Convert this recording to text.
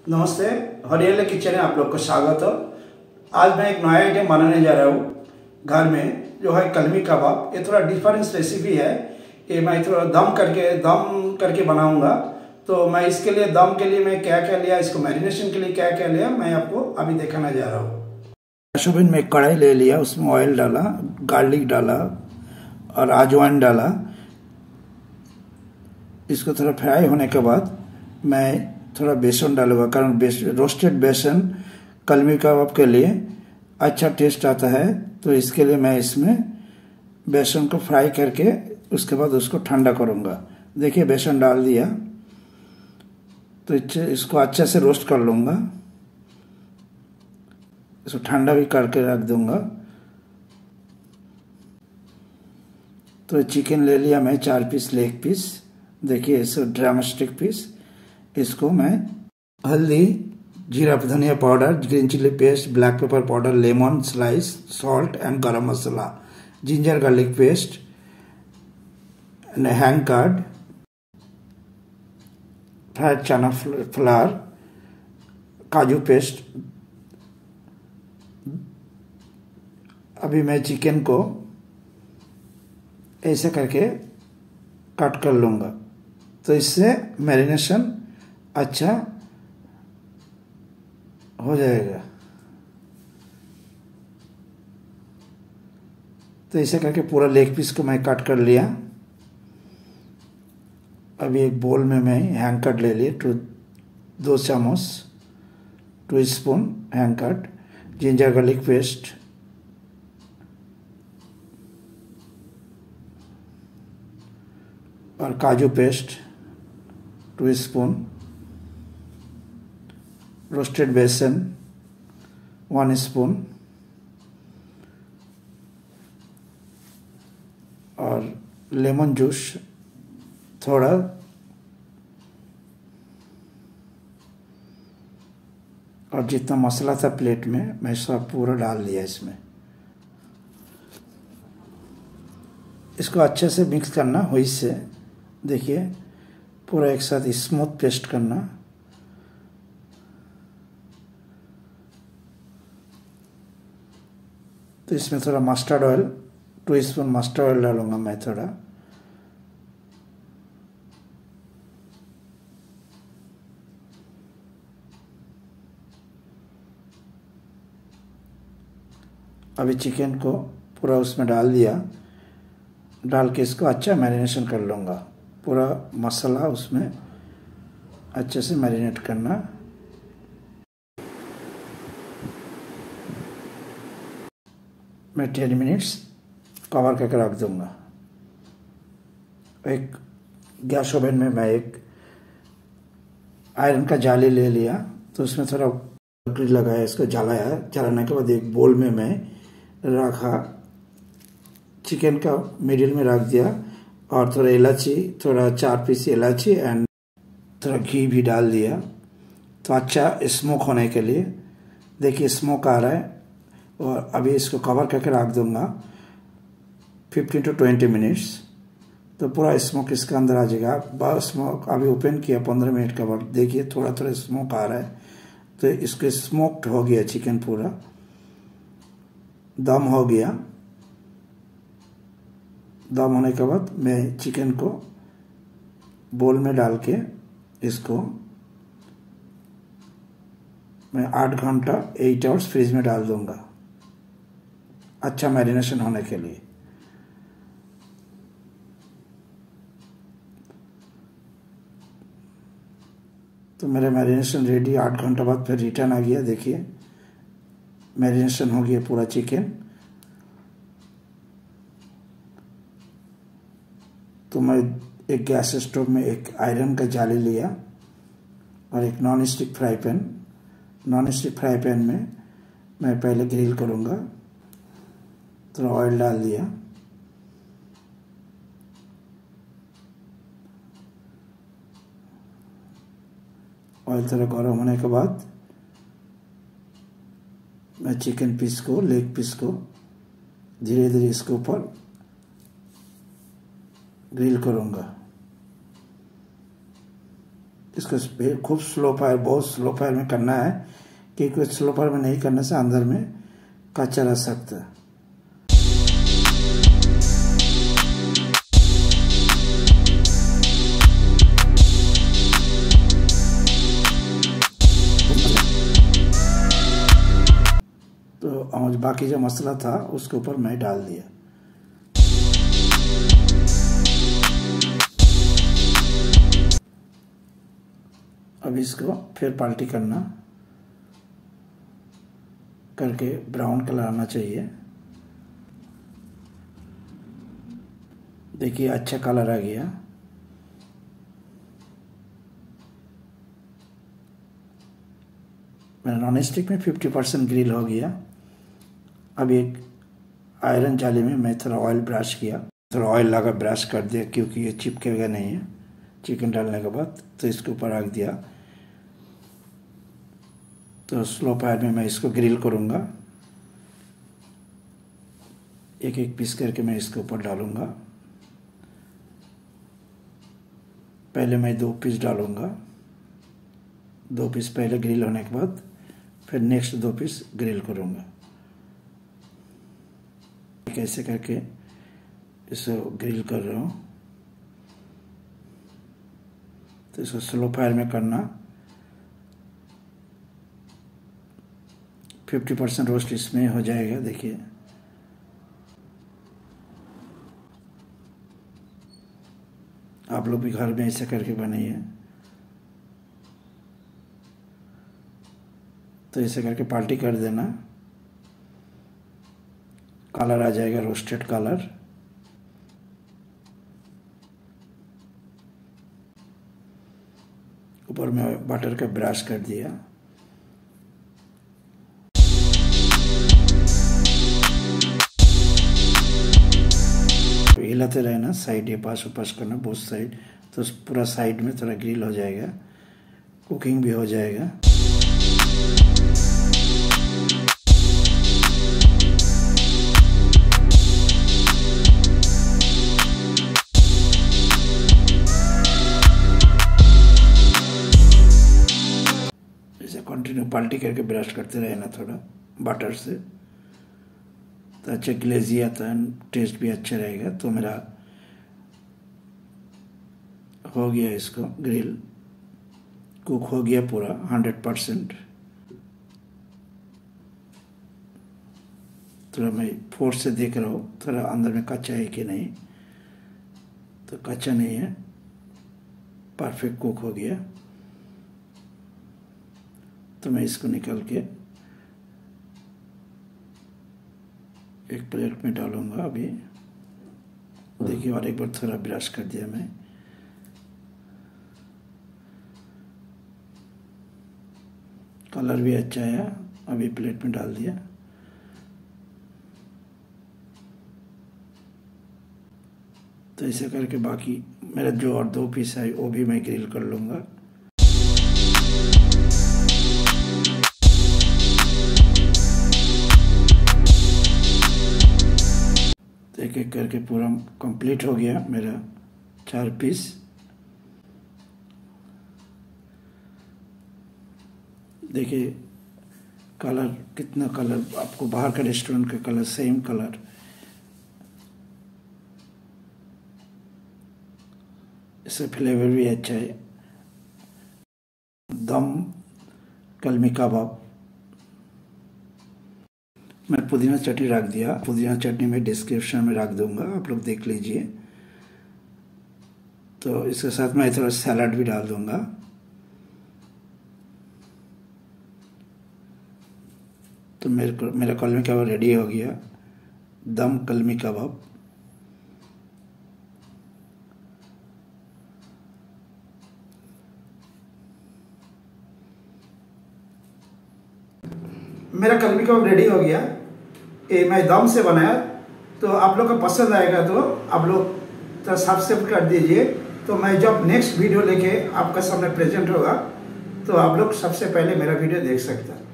नमस्ते, हरियाली किचन में आप लोग को स्वागत है। आज मैं एक नया आइटम बनाने जा रहा हूँ घर में, जो है कलमी कबाब। ये थोड़ा डिफरेंस रेसिपी है। ये मैं थोड़ा दम करके बनाऊंगा। तो मैं इसके लिए दम के लिए मैं क्या क्या लिया, इसको मैरिनेशन के लिए क्या क्या लिया, मैं आपको अभी दिखाने जा रहा हूँ। शुभिन में कढ़ाई ले लिया, उसमें ऑयल डाला, गार्लिक डाला और अजवाइन डाला। इसको थोड़ा फ्राई होने के बाद मैं थोड़ा बेसन डालूंगा, कारण रोस्टेड बेसन कलमी कबाब के लिए अच्छा टेस्ट आता है। तो इसके लिए मैं इसमें बेसन को फ्राई करके उसके बाद उसको ठंडा करूंगा। देखिए बेसन डाल दिया, तो इसको अच्छे से रोस्ट कर लूंगा। इसको ठंडा भी करके रख दूंगा। तो चिकन ले लिया मैं 4 पीस, लेग पीस। देखिए इसे ड्रमस्टिक पीस। इसको मैं हल्दी, जीरा धनिया powder, green chilli paste, black pepper powder, lemon slice, salt and garam masala, ginger garlic paste and hang curd, fried चना फ्लावर, काजू पेस्ट। अभी मैं चिकन को ऐसे करके कट कर लूँगा, तो इससे मैरिनेशन अच्छा हो जाएगा। तो ऐसे करके पूरा लेग पीस को मैं कट कर लिया। अभी एक बोल में मैं हैंग कट ले लिए, 2 चम्मच, 2 spoon hang curd, ginger garlic paste, और काजू पेस्ट 2 स्पून, रोस्टेड बेसन 1 स्पून और लेमन जूस थोड़ा, और जितना मसाला था प्लेट में मैं सब पूरा डाल दिया इसमें। इसको अच्छे से मिक्स करना, वही से देखिए पूरा एक साथ स्मूथ पेस्ट करना। तो इसमें थोड़ा mustard oil, 2 spoon mustard oil डालूंगा मैं थोड़ा। अभी चिकन को पूरा उसमें डाल दिया। डाल के इसको अच्छा मैरिनेशन कर लूँगा। पूरा मसाला उसमें अच्छे से मैरिनेट करना। मैं 10 मिनट्स कवर करके रख दूँगा। एक गैस ओवन में मैं एक आयरन का जाली ले लिया, तो उसमें थोड़ा ग्रिल लगाया, इसको जलाया। जलाने के बाद एक बोल में मैं रखा, चिकन का मिडिल में रख दिया, और थोड़ा इलायची, थोड़ा 4 पीस इलायची एंड थोड़ा घी भी डाल दिया, तो अच्छा स्मोक होने के लिए। देखिए स्मोक आ रहा है, और अभी इसको कवर करके रख दूंगा 15 to 20 मिनट्स। तो पूरा स्मोक इसके अंदर आ जाएगा। बस स्मोक अभी ओपन किया 15 मिनट के बाद, देखिए थोड़ा थोड़ा स्मोक आ रहा है। तो इसके स्मोक्ड हो गया चिकन, पूरा दम हो गया। दम होने के बाद मैं चिकन को बोल में डाल के इसको मैं 8 घंटा 8 आवर्स फ्रिज में डाल दूंगा, अच्छा मैरिनेशन होने के लिए। तो मेरा मैरिनेशन रेडी। 8 घंटा बाद फिर रिटर्न आ गया। देखिए मैरिनेशन हो गया पूरा चिकन। तो मैं एक गैस स्टोव में एक आयरन का जाली लिया और एक non stick fry pan. Non stick fry pan में मैं पहले ग्रिल करूँगा। थोड़ा ऑयल डाल दिया, ऑयल थोड़ा गर्म होने के बाद मैं चिकन पीस को, लेग पीस को धीरे धीरे इसके ऊपर ग्रिल करूँगा। इसको खूब स्लो फायर, बहुत स्लो फायर में करना है, क्योंकि स्लो फायर में नहीं करने से अंदर में कच्चा रह सकता है। तो बाकी जो मसाला था उसके ऊपर मैं डाल दिया। अब इसको फिर पलटी करके ब्राउन कलर आना चाहिए। देखिए अच्छा कलर आ गया। मेरा नॉन स्टिक में 50% ग्रिल हो गया। अब एक आयरन जाली में मैं थोड़ा ऑयल ब्रश किया, थोड़ा ऑयल लगा ब्रश कर दिया, क्योंकि ये चिपकेगा नहीं है चिकन डालने के बाद। तो इसके ऊपर रख दिया। तो स्लो फायर में मैं इसको ग्रिल करूँगा। एक एक पीस करके मैं इसके ऊपर डालूँगा। पहले मैं 2 पीस डालूँगा, 2 पीस पहले ग्रिल होने के बाद फिर नेक्स्ट 2 पीस ग्रिल करूँगा। कैसे करके इसको ग्रिल कर रहा हूँ। तो इसको स्लो फायर में करना। 50% रोस्ट इसमें हो जाएगा। देखिए आप लोग भी घर में ऐसा करके बनाइए। तो ऐसे करके पलटी कर देना, कलर आ जाएगा रोस्टेड कलर। ऊपर में बटर का ब्रश कर दिया। तो हिलाते रहना, साइड ये पास उपास करना, बोथ साइड। तो पूरा साइड में थोड़ा ग्रिल हो जाएगा, कुकिंग भी हो जाएगा। कंटिन्यू पलटी करके ब्रश करते रहना थोड़ा बटर से, तो अच्छा ग्लेजी आता है, टेस्ट भी अच्छा रहेगा। तो मेरा हो गया, इसको ग्रिल कुक हो गया पूरा 100%। थोड़ा मैं फोर्स से देख रहा हूँ थोड़ा अंदर में कच्चा है कि नहीं। तो कच्चा नहीं है, परफेक्ट कुक हो गया। तो मैं इसको निकाल के एक प्लेट में डालूंगा अभी। देखिए और एक बार थोड़ा ब्रश कर दिया मैं। कलर भी अच्छा है। अभी प्लेट में डाल दिया। तो ऐसे करके बाकी मेरा जो और 2 पीस है वो भी मैं ग्रिल कर लूँगा। एक एक करके पूरा कंप्लीट हो गया मेरा 4 पीस। देखिए कलर कितना, कलर आपको बाहर का रेस्टोरेंट का कलर, सेम कलर। इससे फ्लेवर भी अच्छा है। दम कलमी कबाब। मैं पुदीना चटनी रख दिया। पुदीना चटनी मैं डिस्क्रिप्शन में रख दूंगा, आप लोग देख लीजिए। तो इसके साथ मैं थोड़ा सैलड भी डाल दूंगा। तो मेरा कलमी कबाब रेडी हो गया, दम कलमी कबाब। मेरा कलमी कबाब रेडी हो गया। ये मैं दम से बनाया। तो आप लोग को पसंद आएगा तो आप लोग तो सब्सक्राइब कर दीजिए। तो मैं जब नेक्स्ट वीडियो लेके आपका सामने प्रेजेंट होगा तो आप लोग सबसे पहले मेरा वीडियो देख सकते हैं।